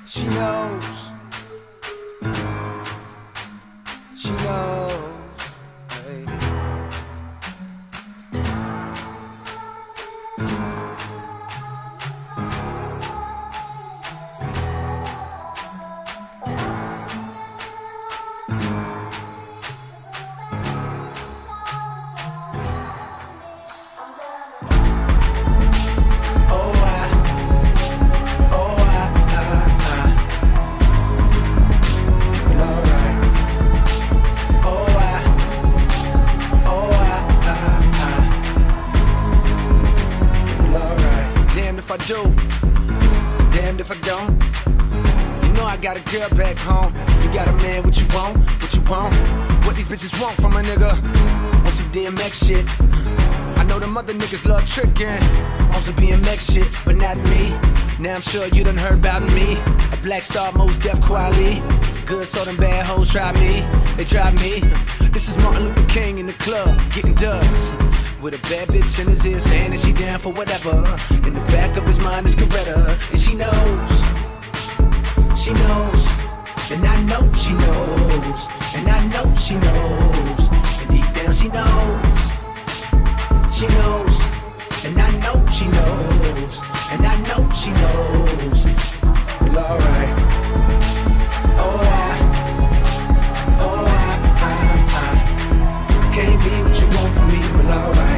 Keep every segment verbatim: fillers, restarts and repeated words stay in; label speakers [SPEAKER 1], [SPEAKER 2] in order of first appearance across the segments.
[SPEAKER 1] She knows. She knows. Hey. If I do, damned if I don't. You know I got a girl back home. You got a man, what you want, what you want. What these bitches want from a nigga. Want some D M X shit. I know them other niggas love tricking. Want some B M X shit, but not me. Now I'm sure you done heard about me. A black star, Mos Def, Kweli. Good, so them bad hoes try me. They try me. This is Martin Luther King in the club, getting dubs. With a bad bitch in his ear saying that she down for whatever. In the back of his mind is Coretta. And she knows, she knows, and I know she knows, and I know she knows, and deep down she knows, she knows, and I know she knows, and I know she knows. Well, alright, oh I, oh I, I, I, I can't be what you want from me, well alright.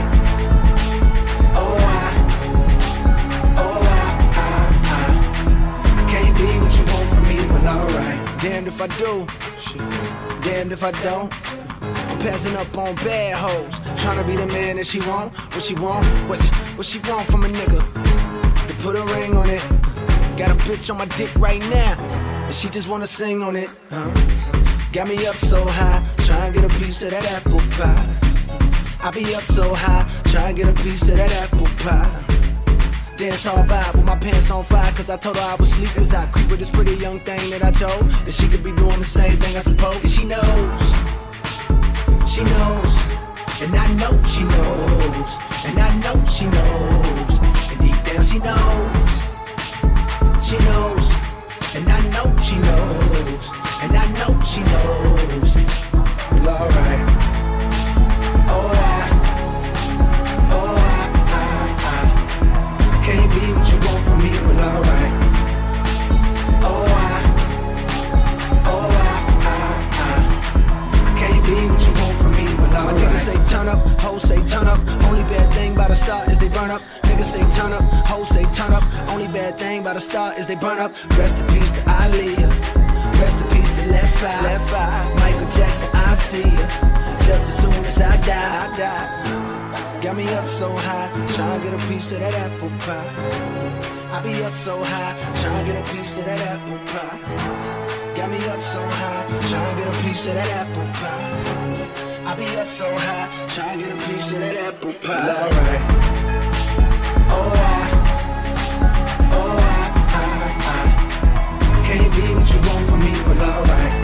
[SPEAKER 1] Damned if I do, shit. Damned if I don't. I'm passing up on bad hoes, trying to be the man that she want. What she want, what, what she want from a nigga, to put a ring on it. Got a bitch on my dick right now, and she just wanna sing on it. uh, Got me up so high, trying to get a piece of that apple pie. I be up so high, trying to get a piece of that apple pie. Dance all vibe with my pants on fire, cause I told her I was sleep as I creep with this pretty young thing that I chose, that she could be doing the same thing I suppose. And she knows, she knows, and I know she knows, and I know she knows, and deep down she knows, she knows, and I know she knows, and I know she knows. Well, alright, oh I, oh I, I, I can't be what you want from me, well alright. Oh I, oh I, I, I can't be what you want from me, well alright. My niggas say turn up, hoes say turn up. Only bad thing by the start is they burn up. Niggas say turn up, hoes say turn up. Only bad thing by the start is they burn up. Rest in peace to Aaliyah, rest in peace to Left Eye, Left Eye. Michael Jackson, I see ya. Just as soon as I die, I die. Got me up so high, trying to get a piece of that apple pie. I be up so high, trying to get a piece of that apple pie. Got me up so high, trying to get a piece of that apple pie. I be up so high, trying to get a piece of that apple pie. Well, alright, oh I, oh I, I, I, I can't be what you want from me, but alright.